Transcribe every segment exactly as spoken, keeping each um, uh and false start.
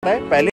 है पहले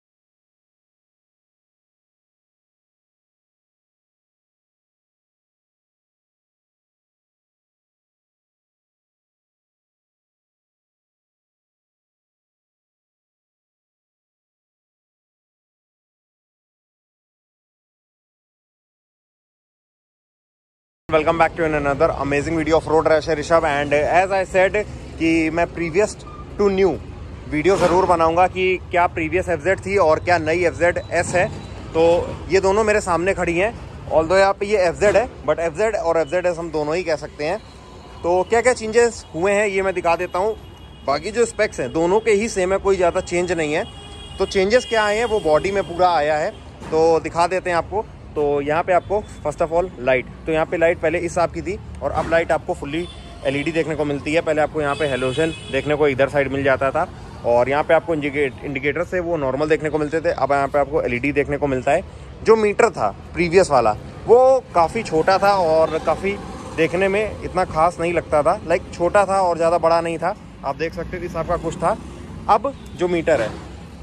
welcome back to an another amazing video of road racer Rishabh. And as I said कि मैं previous to new video ज़रूर बनाऊंगा कि क्या प्रीवियस एफ जेड थी और क्या नई एफ जेड एस है। तो ये दोनों मेरे सामने खड़ी हैं, ऑल्दो यहाँ पे ये एफ जेड है बट एफ जेड और एफ जेड एस हम दोनों ही कह सकते हैं। तो क्या क्या चेंजेस हुए हैं ये मैं दिखा देता हूँ। बाकी जो स्पेक्स हैं दोनों के ही सेम है, कोई ज़्यादा चेंज नहीं है। तो चेंजेस क्या आए हैं वो बॉडी में पूरा आया है, तो दिखा देते हैं आपको। तो यहाँ पे आपको फर्स्ट ऑफ ऑल लाइट, तो यहाँ पे लाइट पहले इस हिसाब की थी और अब लाइट आपको फुल्ली एलईडी देखने को मिलती है। पहले आपको यहाँ पे हेलोजन देखने को इधर साइड मिल जाता था और यहाँ पे आपको इंडिकेटर से वो नॉर्मल देखने को मिलते थे। अब यहाँ पे आपको एलईडी देखने को मिलता है। जो मीटर था प्रीवियस वाला वो काफ़ी छोटा था और काफ़ी देखने में इतना खास नहीं लगता था, लाइक छोटा था और ज़्यादा बड़ा नहीं था। आप देख सकते थे इस हिसाब का कुछ था। अब जो मीटर है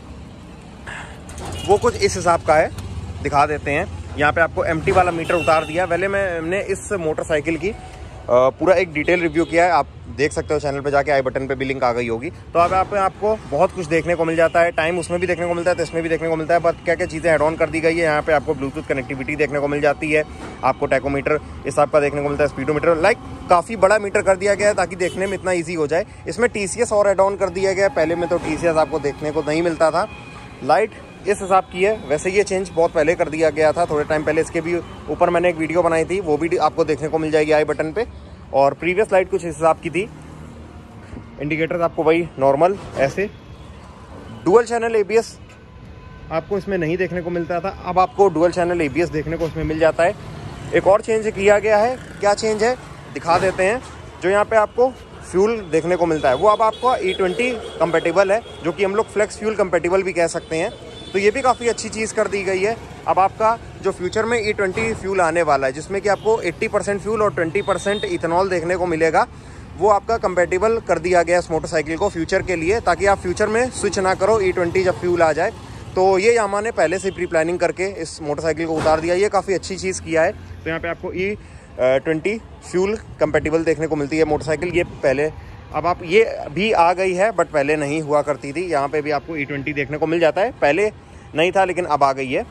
वो कुछ इस हिसाब का है, दिखा देते हैं। यहाँ पे आपको एमटी वाला मीटर उतार दिया। पहले मैंने इस मोटरसाइकिल की पूरा एक डिटेल रिव्यू किया है, आप देख सकते हो चैनल पे जाके, आई बटन पे भी लिंक आ गई होगी। तो अब आप, आपको बहुत कुछ देखने को मिल जाता है। टाइम उसमें भी देखने को मिलता है तो इसमें भी देखने को मिलता है। बट क्या क्या चीज़ें ऐड ऑन कर दी गई है, यहाँ पे आपको ब्लूटूथ कनेक्टिविटी देखने को मिल जाती है। आपको टैकोमीटर इस हिसाब का देखने को मिलता है, स्पीडोमीटर, लाइक काफ़ी बड़ा मीटर कर दिया गया है ताकि देखने में इतना ईजी हो जाए। इसमें टी सी एस और ऐड ऑन कर दिया गया है, पहले में तो टी सी एस आपको देखने को नहीं मिलता था। लाइट इस हिसाब की है, वैसे ये चेंज बहुत पहले कर दिया गया था, थोड़े टाइम पहले। इसके भी ऊपर मैंने एक वीडियो बनाई थी, वो भी आपको देखने को मिल जाएगी आई बटन पे। और प्रीवियस लाइट कुछ इस हिसाब की थी। इंडिकेटर्स आपको वही नॉर्मल ऐसे। डुअल चैनल एबीएस आपको इसमें नहीं देखने को मिलता था, अब आपको डुअल चैनल एबीएस देखने को इसमें मिल जाता है। एक और चेंज किया गया है, क्या चेंज है दिखा देते हैं। जो यहाँ पे आपको फ्यूल देखने को मिलता है वो अब आपको ई ट्वेंटी कंपेटेबल है, जो कि हम लोग फ्लेक्स फ्यूल कंपेटेबल भी कह सकते हैं। तो ये भी काफ़ी अच्छी चीज़ कर दी गई है। अब आपका जो फ्यूचर में ई ट्वेंटी फ्यूल आने वाला है, जिसमें कि आपको अस्सी परसेंट फ्यूल और बीस परसेंट इथेनॉल देखने को मिलेगा, वो आपका कंपेटेबल कर दिया गया इस मोटरसाइकिल को फ्यूचर के लिए, ताकि आप फ्यूचर में स्विच ना करो ई ट्वेंटी जब फ्यूल आ जाए। तो ये यामा ने पहले से प्री प्लानिंग करके इस मोटरसाइकिल को उतार दिया, ये काफ़ी अच्छी चीज़ किया है। तो यहाँ पर आपको ई ट्वेंटी फ्यूल कंपेटेबल देखने को मिलती है मोटरसाइकिल। ये पहले, अब आप ये भी आ गई है बट पहले नहीं हुआ करती थी। यहाँ पे भी आपको ई ट्वेंटी देखने को मिल जाता है, पहले नहीं था लेकिन अब आ गई है।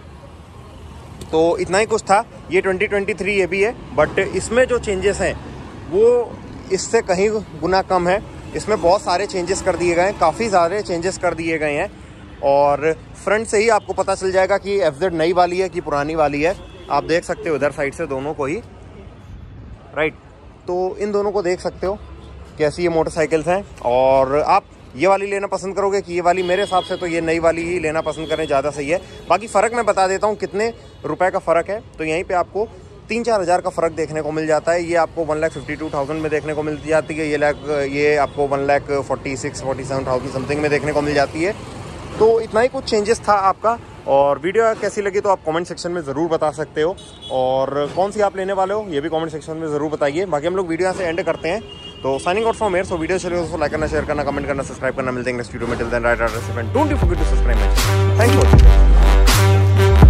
तो इतना ही कुछ था। ये ट्वेंटी ट्वेंटी थ्री ये भी है, बट इसमें जो चेंजेस हैं वो इससे कहीं गुना कम है। इसमें बहुत सारे चेंजेस कर दिए गए हैं, काफ़ी सारे चेंजेस कर दिए गए हैं। और फ्रंट से ही आपको पता चल जाएगा कि एफ जेड नई वाली है कि पुरानी वाली है। आप देख सकते हो इधर साइड से दोनों को ही, राइट। तो इन दोनों को देख सकते हो कैसी ये मोटरसाइकिल्स हैं। और आप ये वाली लेना पसंद करोगे कि ये वाली, मेरे हिसाब से तो ये नई वाली ही लेना पसंद करें, ज़्यादा सही है। बाकी फ़र्क मैं बता देता हूँ कितने रुपए का फ़र्क है। तो यहीं पे आपको तीन चार हज़ार का फ़र्क देखने को मिल जाता है। ये आपको one lakh fifty two thousand में देखने को मिल जाती है, ये लाख ये आपको one lakh forty six forty seven thousand something में देखने को मिल जाती है। तो इतना ही कुछ चेंजेस था आपका। और वीडियो कैसी लगी तो आप कमेंट सेक्शन में ज़रूर बता सकते हो, और कौन सी आप लेने वाले हो ये भी कमेंट सेक्शन में ज़रूर बताइए। बाकी हम लोग वीडियो यहाँ से एंड करते हैं। तो signing out from here. So video चलिए दोस्तों, लाइक करना, शेयर करना, कमेंट करना, सब्सक्राइब करना। मिलते हैं नेक्स्ट वीडियो में। Till then right right don't forget to subscribe. Thanks for watching.